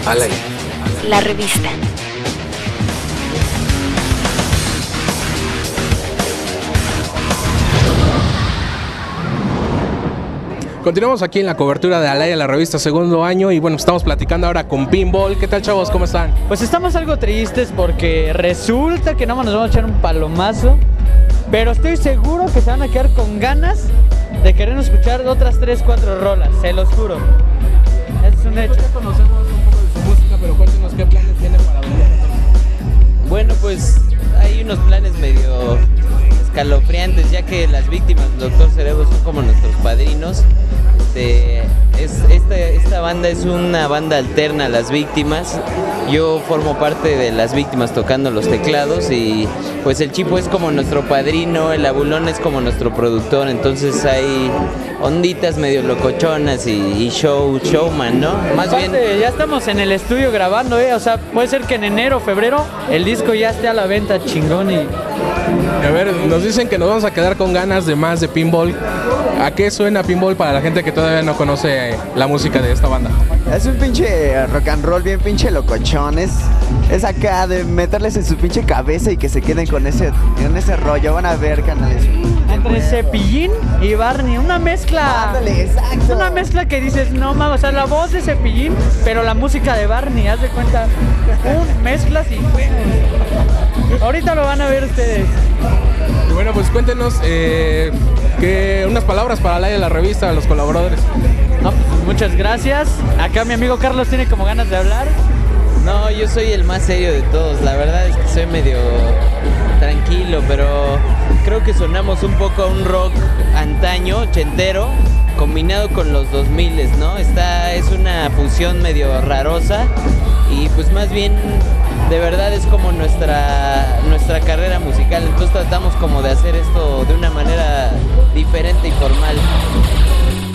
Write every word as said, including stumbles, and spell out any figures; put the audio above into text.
Al aire. La revista. Continuamos aquí en la cobertura de Al aire, la revista segundo año, y bueno, estamos platicando ahora con Pinball. ¿Qué tal, chavos? ¿Cómo están? Pues estamos algo tristes porque resulta que no nos vamos a echar un palomazo, pero estoy seguro que se van a quedar con ganas de querer escuchar otras tres, cuatro rolas, se los juro. Es un hecho. Ya conocemos un poco de su música, pero cuéntenos qué planes tiene para dos mil catorce. Bueno, pues hay unos planes medio escalofriantes, ya que las víctimas del Doctor Cerebro son como nuestros padrinos. Este, es, esta, esta banda es una banda alterna a Las Víctimas. Yo formo parte de Las Víctimas tocando los teclados, y pues el Chipo es como nuestro padrino, el Abulón es como nuestro productor, entonces hay onditas medio locochonas y, y show, showman, ¿no? Más Aparte, bien... ya estamos en el estudio grabando, ¿eh? O sea, puede ser que en enero o febrero el disco ya esté a la venta, chingón. Y A ver, nos dicen que nos vamos a quedar con ganas de más de Pinball. ¿A qué suena Pinball para la gente que todavía no conoce la música de esta banda? Es un pinche rock and roll bien pinche locochón. Es, es acá de meterles en su pinche cabeza y que se queden con ese, con ese rollo. Van a ver, canales. entre Cepillín y Barney, una mezcla. Ándale, exacto. Una mezcla que dices, no mames, o sea, la voz de Cepillín, pero la música de Barney, haz de cuenta. Un mezclas y ahorita lo van a ver ustedes. Y bueno, pues cuéntenos eh, que unas palabras para el aire de la revista, a los colaboradores. No, pues, muchas gracias. Acá mi amigo Carlos tiene como ganas de hablar. No, yo soy el más serio de todos. La verdad es que soy medio tranquilo, pero creo que sonamos un poco a un rock antaño, ochentero, combinado con los dos miles, ¿no? Esta es una fusión medio rarosa y pues más bien de verdad es como nuestra, nuestra carrera musical. Entonces tratamos como de hacer esto de una manera diferente y formal.